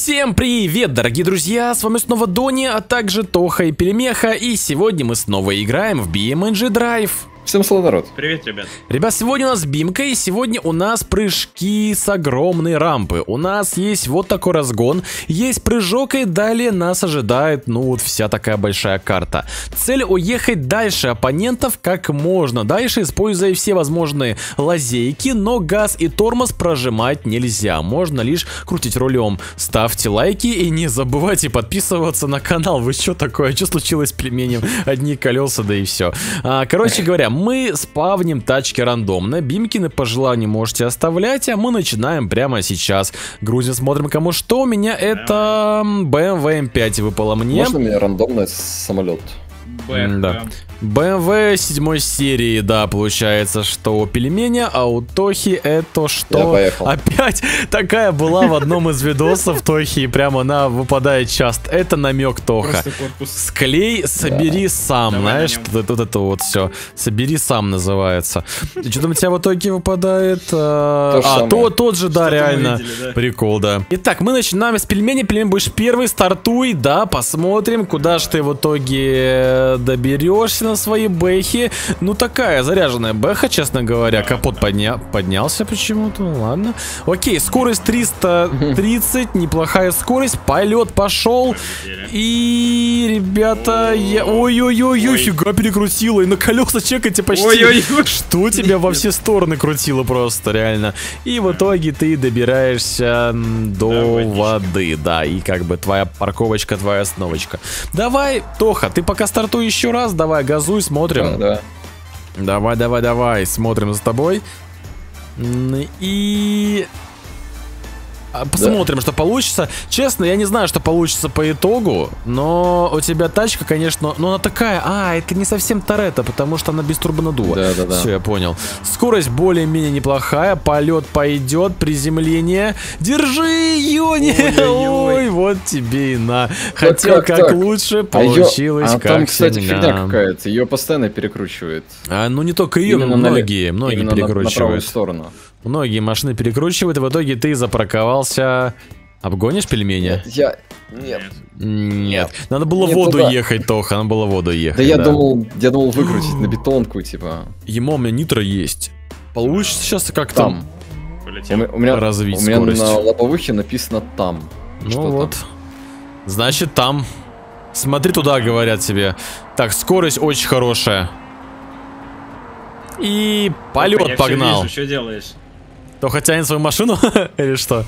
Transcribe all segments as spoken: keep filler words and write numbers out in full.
Всем привет, дорогие друзья, с вами снова Дони, а также Тоха и Пельмеха, и сегодня мы снова играем в би эм эн джи Drive. Всем слава, народ. Привет, ребят. Ребят, сегодня у нас бимка, и сегодня у нас прыжки с огромной рампы. У нас есть вот такой разгон, есть прыжок, и далее нас ожидает, ну, вот вся такая большая карта. Цель уехать дальше оппонентов как можно дальше, используя все возможные лазейки, но газ и тормоз прожимать нельзя, можно лишь крутить рулем. Ставьте лайки и не забывайте подписываться на канал. Вы что такое? Что случилось с пельменем? Одни колеса, да и все. А, короче говоря, мы спавним тачки рандомно. Бимкины по желанию можете оставлять, а мы начинаем прямо сейчас. Грузим, смотрим кому что. У меня это бэ эм вэ эм пять выпало мне. Можно мне рандомный самолет? Да. бэ эм вэ седьмой серии, да, получается, что у пельменя, а у Тохи это что? Опять такая была в одном из видосов Тохи, и прямо она выпадает часто. Это намек, Тоха. Склей, собери да. сам, давай, знаешь, вот, вот это вот все. Собери сам называется. Что там у тебя в итоге выпадает? То а, то, тот же, да, реально. Видели, да. Прикол, да. Итак, мы начинаем с пельменя. Пельмень будешь первый, стартуй, да, посмотрим, куда же ты в итоге доберешься на свои бэхи. Ну, такая заряженная бэха, честно говоря. Капот подня... поднялся почему-то. Ладно. Окей, скорость триста тридцать. Неплохая скорость. Полет пошел. И, ребята, я... Ой-ой-ой, фига перекрутила. И на колеса чекайте почти. Ой-ой-ой. Что тебя во все стороны крутило просто, реально. И в итоге ты добираешься до воды. Да, и как бы твоя парковочка, твоя остановочка. Давай, Тоха, ты пока стартуй еще раз. Давай, газуй, смотрим. Да, да. Давай, давай, давай, смотрим за тобой. И... посмотрим, да. что получится. Честно, я не знаю, что получится по итогу, но у тебя тачка, конечно, но она такая, а, это не совсем Торетто, потому что она без турбонаддува. Да, да, да. Все, я понял. Скорость более-менее неплохая, полет пойдет, приземление. Держи ее, не, ой, вот тебе и на. Хотел как, как, как лучше, получилось а ее, а как там, кстати, всегда. Фигня какая-то, ее постоянно перекручивает. А, ну не только ее, но многие, на, многие перекручивают. На, на правую сторону. Многие машины перекручивают, и в итоге ты запарковался. Обгонишь пельмени? Нет, я... Нет. Нет. Надо было Нет, воду туда. ехать, Тоха, надо было воду ехать. Да, да. я думал, я думал выкрутить на бетонку, типа. Ему у меня нитро есть. Получится сейчас как-то там. У меня, развить у меня скорость. на лобовухе написано там. Ну вот. Значит, там. Смотри туда, говорят тебе. Так, скорость очень хорошая. И полет Опа, погнал. Вижу, что делаешь? Тоха тянет свою машину или что?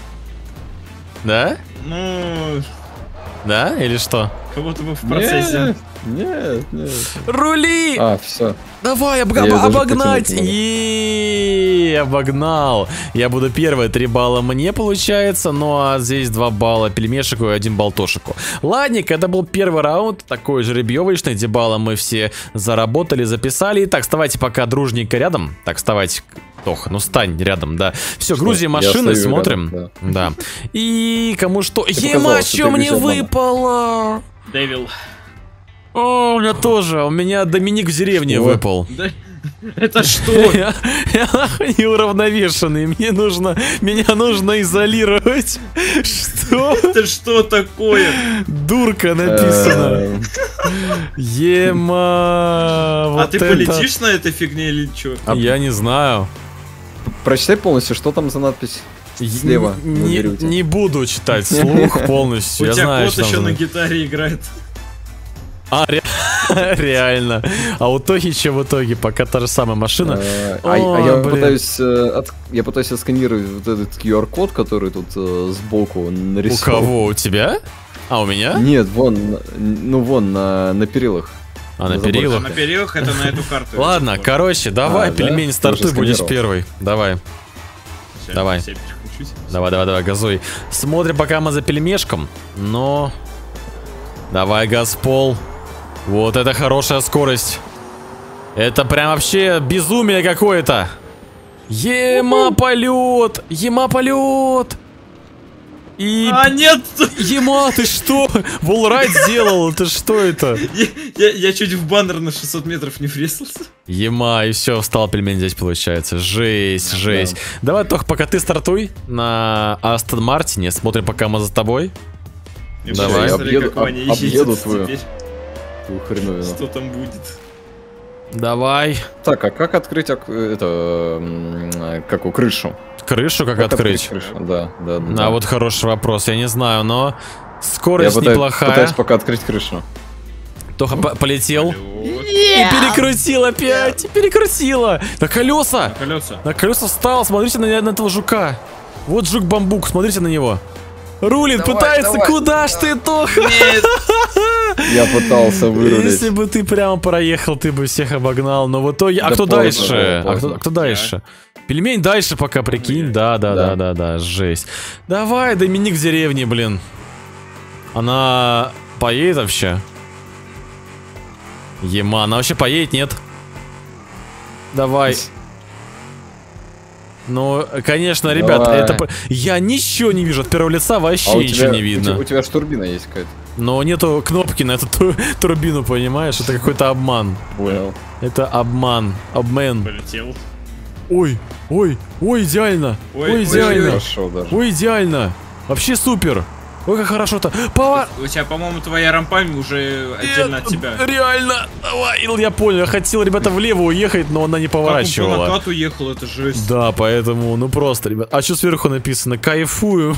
Да? Ну... Да? Или что? Как будто бы в процессе. Нет, нет. Рули! А, все. Давай, об обогнать! И обогнал. Я буду первый, три балла мне получается, ну а здесь два балла пельмешику и один балл Тошику. Ладненько, это был первый раунд, такой жеребьевочный, где баллы мы все заработали, записали. Итак, вставайте пока дружненько рядом. Так, вставайте. Тоха, ну стань рядом, да. Все, грузим машины, смотрим. Рядом, да. да. И кому что? Ема, что мне выпало? Дэвил. О, у меня тоже. У меня Доминик в деревне что? выпал. Да? Это что? Я, я нахуй неуравновешенный. Мне нужно, меня нужно изолировать. Что? Это что такое? Дурка написано. Ема. А ты полетишь на этой фигне или что? Я не знаю. Прочитай полностью, что там за надпись. Слева. Не, не буду читать вслух полностью. У я тебя знаю, кот еще на гитаре играет. А, ре реально. А у Тохи что в итоге? Пока та же самая машина. А, О, а я пытаюсь от, я пытаюсь отсканировать вот этот ку ар код, который тут э, сбоку нарисован. У кого? У тебя? А, у меня? Нет, вон, ну вон, на, на перилах. А, на, на перилах? На перилах это на эту карту. Ладно, короче, давай, а, пельмень, да? стартуй, будешь первый. Давай. Все, давай. Все давай, давай, давай, газуй. Смотрим, пока мы за пельмешком. Но... Давай, газпол. Вот это хорошая скорость. Это прям вообще безумие какое-то. Ема полет! Ема полет! И... А, нет! Ема, ты что? Волрайд сделал, ты что это? Я, я, я чуть в баннер на шестьсот метров не врезался. Ема, и все, встал пельмень здесь получается. Жесть, жесть. Да. Давай, Тох, пока ты стартуй на Астон Мартине, смотрим, пока мы за тобой. И давай. Я объеду, об, объеду твою, твою хреновину. Что там будет? Давай. Так, а как открыть это, как у крышу? Крышу как, как открыть? открыть крышу? Да, да, да. А да. вот хороший вопрос, я не знаю, но скорость я пытаюсь, неплохая. Пытаюсь пока открыть крышу. Тоха по полетел. И перекрутил опять, и перекрутила. На колеса. На колеса. На колеса встал, смотрите на, на этого жука. Вот жук-бамбук, смотрите на него. Рулит, давай, пытается, давай. Куда ж ты, Тоха? Нет. Я пытался вырулить. Если бы ты прямо проехал, ты бы всех обогнал. Но в итоге... А да кто поздно, дальше? Поздно. А, кто, а кто дальше? Я. Пельмень дальше пока, прикинь. Да, да, да, да, да, да, жесть. Давай, Доминик в деревне, блин. Она поедет вообще? Ема, она вообще поедет, нет? Давай. Ну, конечно, ребят, давай. Это... Я ничего не вижу, от первого лица вообще а ничего тебя, не видно. У тебя, у тебя ж турбина есть какая-то. Но нету кнопки на эту турбину, понимаешь? Это какой-то обман. Понял. Это обман. Обмен. Полетел. Ой, ой, ой, идеально. Ой, ой идеально. Ой, ой, ой, идеально. Вообще супер. Ой, как хорошо-то. Повар... У тебя, по-моему, твоя рампа уже отдельно от тебя. Реально. Давай, я понял. Я хотел, ребята, влево уехать, но она не поворачивала. Как он по накату уехал, это жесть. Да, поэтому, ну просто, ребят. А что сверху написано? Кайфуем.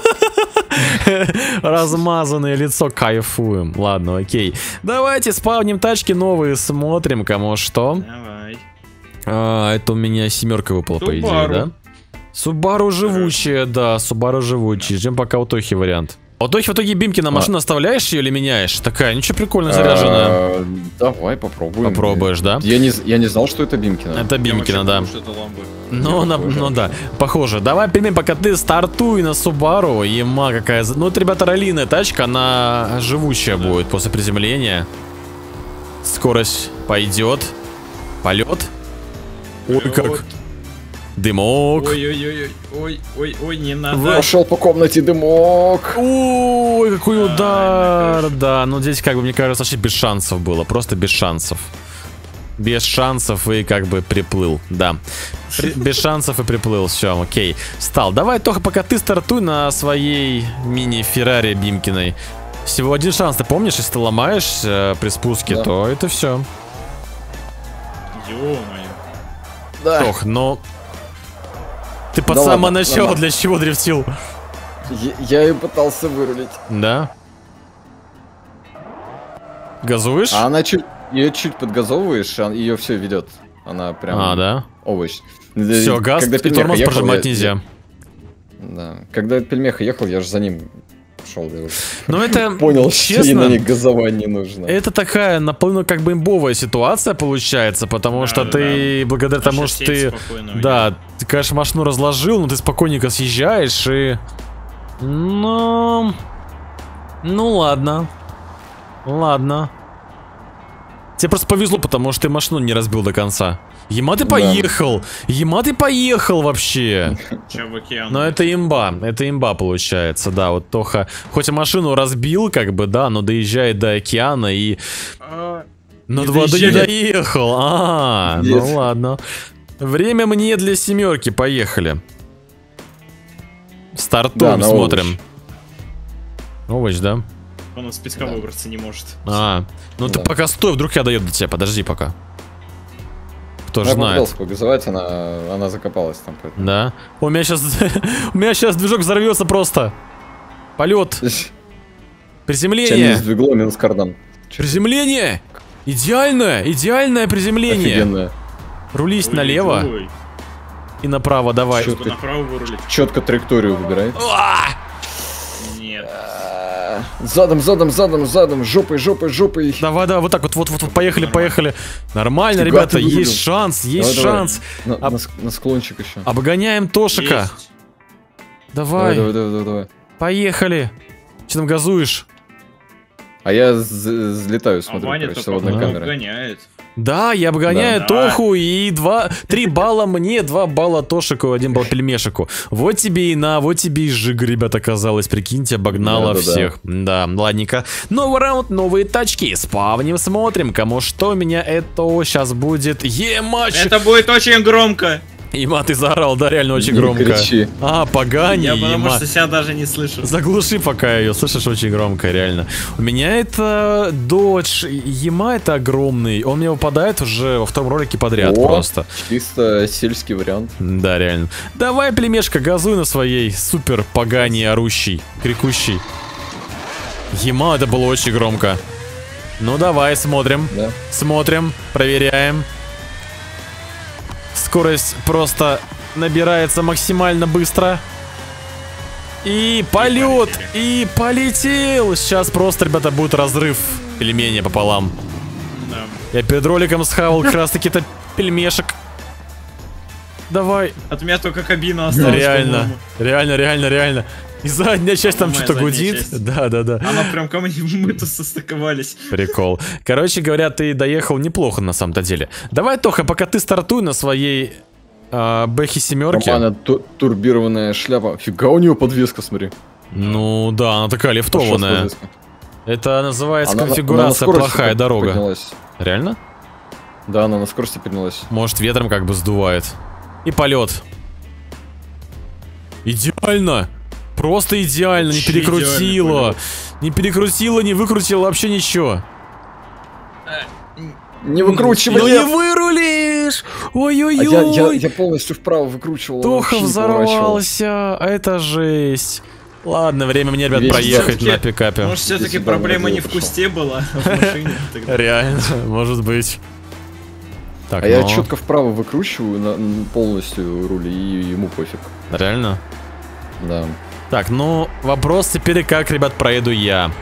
Размазанное лицо, кайфуем. Ладно, окей. Давайте спавним тачки новые, смотрим, кому что. Давай. А, это у меня семерка выпала, по идее, да? Субару живучая, да, Субару живучая. Ждем пока у Тохи вариант. У Тохи в итоге бимки на машину оставляешь ее или меняешь? Такая, ничего прикольно заряженная. Давай попробуем. Попробуешь, да? Я не, я не знал, что это Бимкина. Это Бимкина, да. Ну, на, ну да, похоже. Давай, пельмень, пока ты стартуй на Субару. Ема какая... Ну, это, ребята, раллийная тачка, она живущая да. будет после приземления. Скорость пойдет. Полет. Ой, как... Дымок. Ой-ой-ой-ой-ой-ой, не надо. Прошел по комнате дымок. Ой, какой удар. Да, ну здесь, как бы, мне кажется, вообще без шансов было. Просто без шансов. Без шансов и как бы приплыл, да. При, без шансов и приплыл, все, окей. Стал. Давай, Тоха, пока ты стартуй на своей мини-феррари Бимкиной. Всего один шанс, ты помнишь, если ты ломаешь э, при спуске, да. то это все. Ё-моё. Да. Тох, но... Ты под да самое ладно, начало ладно. Для чего дрифтил? Я, я и пытался вырулить. Да? Газуешь? А она чуть... Ее чуть подгазовываешь, ее все ведет. Она прям... А, да? Овощ. Все, газ и тормоз ехал, прожимать я... нельзя. Да. Когда Пельмеха ехал, я же за ним шел. Но это, понял, честно, что на них газование нужно. Это такая наполовину как бы имбовая ситуация получается, потому да, что да, ты, да. благодаря тому, что ты, да, ты, конечно, машину разложил, но ты спокойненько съезжаешь и... Ну... Ну ладно. Ладно. Тебе просто повезло, потому что ты машину не разбил до конца. Ема ты поехал! Да. Ема ты поехал вообще! Че в океан? Но это имба, это имба получается, да, вот Тоха, хоть и машину разбил, как бы, да, но доезжает до океана и... А, но до воды не доехал, а, -а, -а ну ладно. Время мне для семерки, поехали. Стартуем, да, смотрим. Овощ, да? Он из песка да. выбраться не может. А, ну да. Ты пока стой, вдруг я дойду до тебя, подожди пока. Кто же знает. Погазовать, она, она закопалась там. Поэтому. Да. У меня сейчас, у меня сейчас движок взорвется просто. Полет. Приземление. С двигло, минус кардан. Приземление. Идеальное, идеальное приземление. Офигенное. Рулись ой, налево. Ой. И направо, давай. Четко, направо вырулить. Четко траекторию выбирай. Нет. Задом, задом, задом, задом, жопой, жопой, жопой. Давай, давай, вот так вот, вот, вот, вот поехали, нормально. поехали. Нормально, Фига ребята, есть шанс, есть давай, шанс. Давай. На, Об... на, на склончик еще. Обгоняем Тошика. Есть. Давай. Давай, давай, давай, давай. Поехали. Че там газуешь? А я взлетаю, смотрю, а Ваня короче, с водной камеры. обгоняет. Да, я обгоняю да. Тоху, и два, три балла мне, два балла Тошику, один балл Пельмешику. Вот тебе и на, вот тебе и жига, ребята, оказалось. Прикиньте, обогнала да, всех. Да. да, ладненько. Новый раунд, новые тачки. Спавним, смотрим, кому что у меня это сейчас будет. Е-матч! Это будет очень громко. Има, ты заорал, да, реально очень не громко. Кричи. А, Пагани. Я потому Има. что себя даже не слышу. Заглуши пока ее, слышишь, очень громко, реально. У меня это Додж, Има это огромный, он мне выпадает уже во втором ролике подряд О, просто. Чисто сельский вариант. Да, реально. Давай, Племешка, газуй на своей супер Пагани орущий, крикущий. Има, это было очень громко. Ну давай, смотрим, да. смотрим, проверяем. Скорость просто набирается максимально быстро. И полет, и полетел. Сейчас просто, ребята, будет разрыв пельменя пополам. Да. Я перед роликом схавал как раз таки-то пельмешек. Давай. От меня только кабина осталась. Реально, реально, реально, реально. И задняя часть там что-то гудит. Часть. Да, да, да. Она прям ко мне, мы тут состыковались. Прикол. Короче говоря, ты доехал неплохо на самом-то деле. Давай, Тоха, пока ты стартуй на своей э, Бэхе семерке. Она ту турбированная шляпа. Фига у нее подвеска, смотри. Ну да, она такая лифтованная. Это называется она, конфигурация она плохая дорога. Поднялась. Реально? Да, она на скорости поднялась. Может, ветром как бы сдувает. И полет. Идеально! Просто идеально, не перекрутила. Не перекрутила, не выкрутила, вообще ничего. Не выкручивай. Ну не вырулишь! Ой-ой-ой! А я, я, я полностью вправо выкручивал. Тоха взорвался, а это жесть. Ладно, время мне, ребят, Весь проехать на пикапе. Может, все-таки проблема не в кусте была, а в машине. Реально, может быть. Так, а но... я четко вправо выкручиваю на, полностью руль, и ему пофиг. Реально? Да. Так, ну, вопрос теперь, как, ребят, проеду я.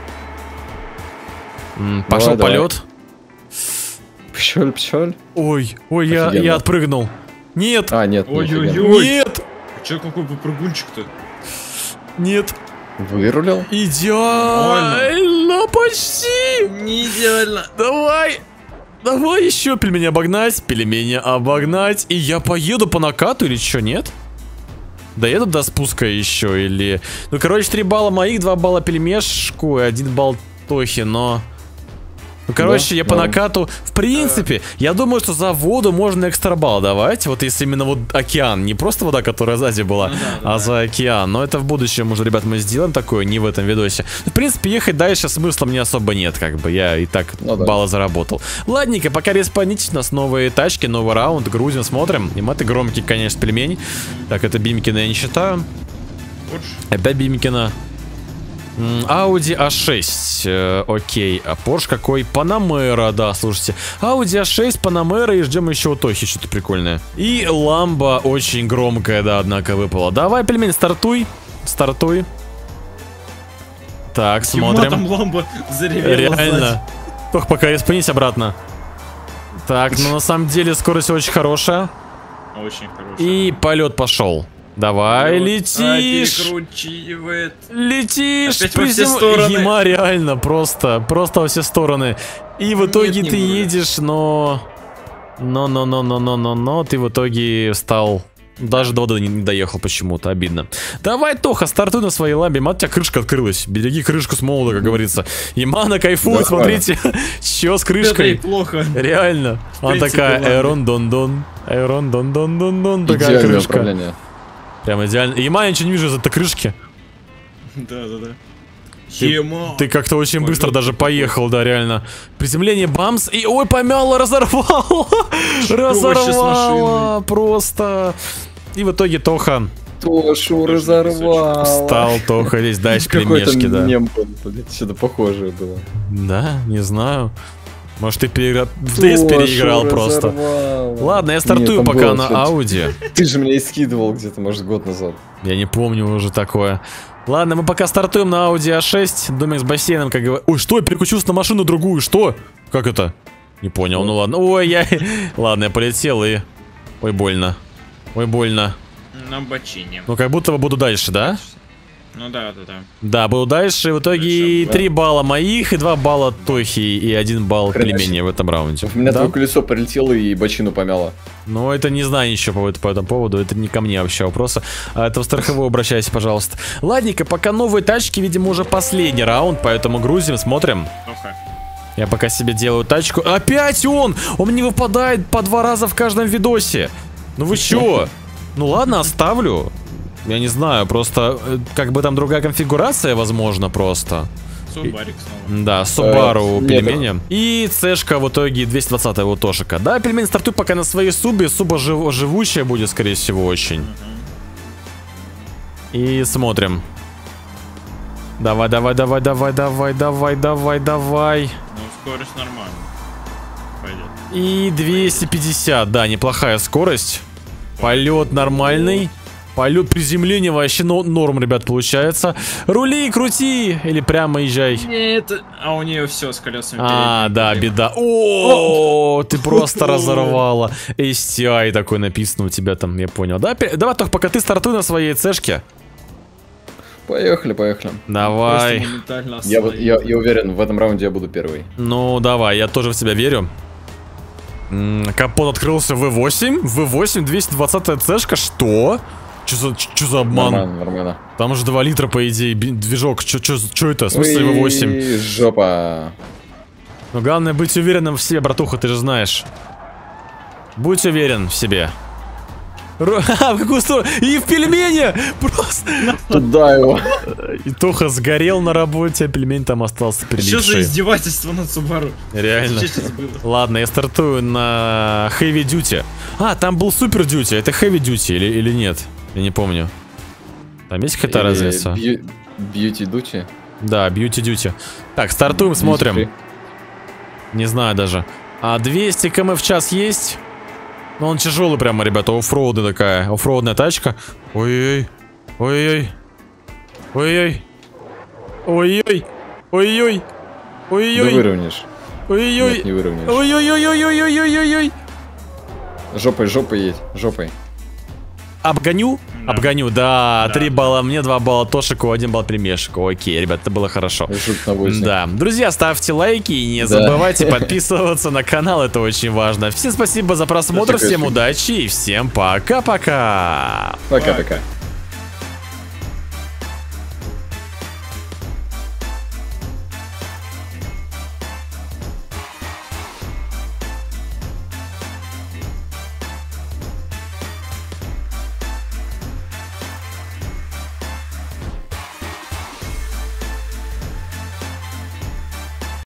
М, пошел давай, полет. Пчель, пчель. Ой, ой, я, я отпрыгнул. Нет. А, нет, Ой-ой-ой. Нет. Че, какой попрыгунчик-то? Нет. Вырулил? Идеально, почти. Не идеально. Давай. Давай еще пельмени обогнать, пельмени обогнать. И я поеду по накату или что, нет? Доеду до спуска еще или... Ну, короче, три балла моих, два балла пельмешку и один балл Тохи, но... Ну, короче, да, я да. по накату... В принципе, а... я думаю, что за воду можно экстра балл давать. Вот если именно вот океан. Не просто вода, которая сзади была, ну, да, да, а да. за океан. Но это в будущем уже, ребят, мы сделаем такое, не в этом видосе. В принципе, ехать дальше смысла мне особо нет, как бы. Я и так ну, баллы да. заработал. Ладненько, пока респонитесь, у нас новые тачки, новый раунд. Грузим, смотрим. И маты громкий, конечно, пельмень. Так, это Бимкина я не считаю. Опять Бимкина. Audi а шесть, э, окей, а Porsche какой? Panamera, да, слушайте. Audi а шесть, Panamera и ждем еще у Тохи что-то прикольное. И Lambo очень громкая, да, однако выпала. Давай, пельмень, стартуй, стартуй. Так, смотрим. Там Lambo заревела. Реально. Тох, пока респонись обратно. Так, ну на самом деле скорость очень хорошая. Очень хорошая. И полет пошел. Давай, вот, летишь! А, летишь! Опять во все стороны. Ема реально, просто, просто во все стороны. И в итоге Нет, ты едешь, но... Но, но, но, но, но, но, но, ты в итоге стал... Даже до воды не доехал почему-то, обидно. Давай, Тоха, стартуй на своей ламбе. Мат, у тебя крышка открылась. Береги крышку с молода, как говорится. Ямана кайфует, да, смотрите. Чё с крышкой? Это плохо. Реально. Она такая, Эрон Дон Дон. Эрон Дон Дон Дон Дон. Такая крышка. Прям идеально. Ема, я ничего не вижу из этой крышки. Да, да, да. Ты, ты как-то очень Ой, быстро даже поехал, да, реально. Приземление, бамс, и ой, помяло, разорвало. Разорвало просто. И в итоге Тоха... Тошу разорвало. Встал Тоха здесь, дальше пельмешки, да. Мем, что-то похожее было. Да, не знаю. Может, ты переиграл, в ди эс переиграл просто. Ладно, я стартую Нет, пока на Audi. Ты же меня и скидывал где-то, может, год назад. Я не помню уже такое. Ладно, мы пока стартуем на Audi а шесть. Домик с бассейном, как говорят. Ой, что? Я переключился на машину другую, что? Как это? Не понял, ну ладно. Ой, я... Ладно, я полетел и... Ой, больно. Ой, больно. На бочине. Ну, как будто бы буду дальше, да? Ну да, да, да. Да, был дальше. В итоге да. три балла моих, и два балла Тохи, и один балл Пельмени в этом раунде. У меня да? твое колесо прилетело и бочину помяло. Ну, это не знаю ничего по, по этому поводу. Это не ко мне вообще вопросы. А это в страховую обращайся, пожалуйста. Ладненько, пока новые тачки, видимо, уже последний раунд, поэтому грузим, смотрим. Okay. Я пока себе делаю тачку. Опять он! Он мне выпадает по два раза в каждом видосе. Ну вы чё? Ну ладно, оставлю. Я не знаю, просто как бы там другая конфигурация, возможно, просто. Субарик снова. Да, Subaru э, пельмени. И цешка в итоге двести двадцатая у Тошика. Да, пельмень стартует пока на своей субе. Суба жив, живучая будет, скорее всего, очень. Uh-huh. И смотрим. Давай, давай, давай, давай, давай, давай, давай, давай. Ну, скорость нормальная. Пойдет. И двести пятьдесят, да, неплохая скорость. Полет нормальный. Полет приземления вообще норм, ребят, получается. Рули, крути! Или прямо езжай. Нет, а у нее все с колесами. А, да, беда. О, ты просто разорвала. эс ти ай такой написано у тебя там, я понял. Да, давай, только пока ты стартуй на своей цешке. Поехали, поехали. Давай. Я, я, я уверен, в этом раунде я буду первый. Ну, давай, я тоже в тебя верю. Капот открылся вэ восемь. вэ восемь, двести двадцатая цешка, что? Что за, что за обман? Нормально, нормально. Там же два литра, по идее, движок. Что это? В смысле вэ восемь? Жопа. Но главное быть уверенным в себе, братуха, ты же знаешь. Будь уверен в себе. А, в какую сторону? И в пельмени! Просто. Туда его. И Тоха сгорел на работе, а пельмень там остался прилипший. Что за издевательство над Subaru? Реально. Ладно, я стартую на Heavy Duty. А, там был Super Duty. Это Heavy Duty или, или нет? Я не помню. Там есть какая-то разница? Beauty Duty? Да, Beauty Duty. Так, стартуем, смотрим. Не знаю даже. А двести километров в час есть? Ну, он тяжелый прямо, ребята, оффроудная такая. Оффроудная тачка. Ой-ой. Ой-ой. Ой-ой. Ой-ой. Ой-ой. Ой-ой. Да выровняешь. Ой-ой. Нет, не выровняешь. Ой-ой-ой-ой-ой-ой-ой-ой-ой. Жопой, жопой едь. Жопой. Обгоню? Да. Обгоню, да. Три да. балла мне, два балла Тошику, один балл Пельмешику. Окей, ребят, это было хорошо. Да. Друзья, ставьте лайки и не да. забывайте подписываться на канал, это очень важно. Всем спасибо за просмотр, всем удачи и всем пока-пока. Пока-пока.